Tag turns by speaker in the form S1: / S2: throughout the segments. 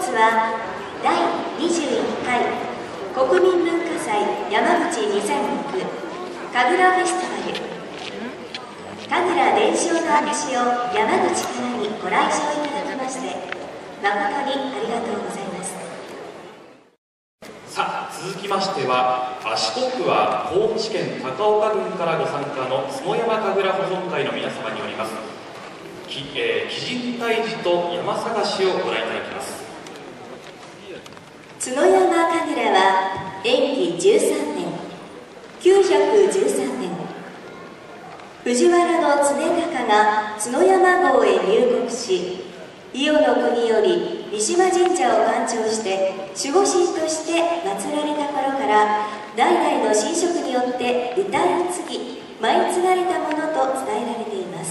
S1: は第21回国民文化祭山口2006神楽フェスティバル、神楽伝承の証を山口からにご来場いただきまして誠にありがとうございます。
S2: さあ、続きましては四国は高知県高岡郡からご参加の角山神楽保存会の皆様によります鬼神退治と山探しをご覧いただきます。
S1: 角山神楽は延期13年913年、藤原の常高が角山郷へ入国し、伊予の国より三島神社を番長して守護神として祀られた頃から代々の神職によって歌い継ぎ舞い継がれたものと伝えられています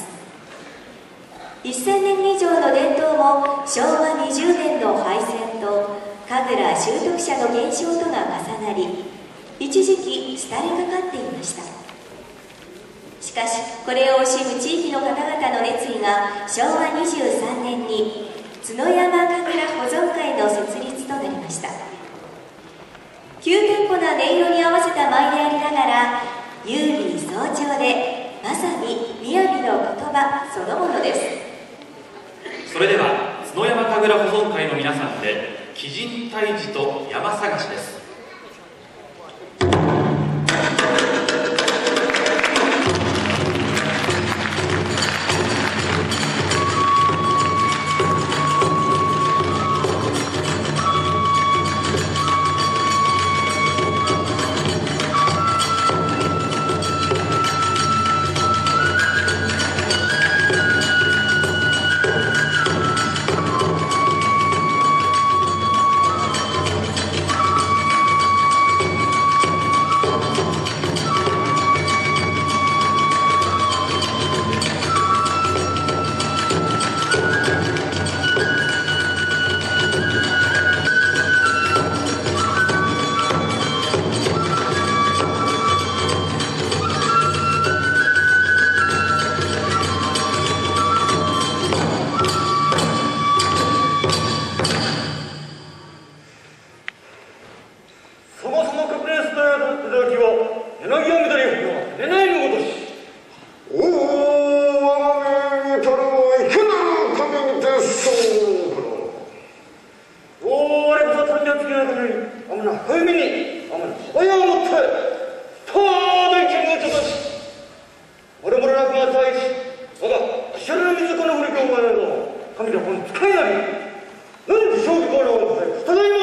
S1: 。1000年以上の伝統も昭和20年の敗戦と神楽習得者の減少とが重なり、一時期廃れかかっていました。しかしこれを惜しむ地域の方々の熱意が昭和23年に角山神楽保存会の設立となりました。急テンポな音色に合わせた舞でありながら優美壮長でまさに雅の言葉そのものです。
S2: それでは角山神楽保存会の皆さんで鬼神退治と山探しです。
S3: 神はこの使いなり、何で正気からただいま